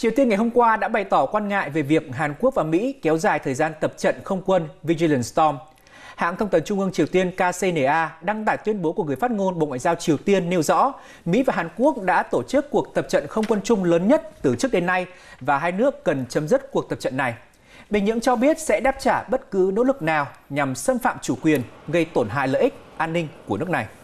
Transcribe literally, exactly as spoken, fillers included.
Triều Tiên ngày hôm qua đã bày tỏ quan ngại về việc Hàn Quốc và Mỹ kéo dài thời gian tập trận không quân Vigilant Storm. Hãng thông tấn Trung ương Triều Tiên K C N A đăng tải tuyên bố của người phát ngôn Bộ Ngoại giao Triều Tiên nêu rõ Mỹ và Hàn Quốc đã tổ chức cuộc tập trận không quân chung lớn nhất từ trước đến nay và hai nước cần chấm dứt cuộc tập trận này. Bình Nhưỡng cho biết sẽ đáp trả bất cứ nỗ lực nào nhằm xâm phạm chủ quyền, gây tổn hại lợi ích an ninh của nước này.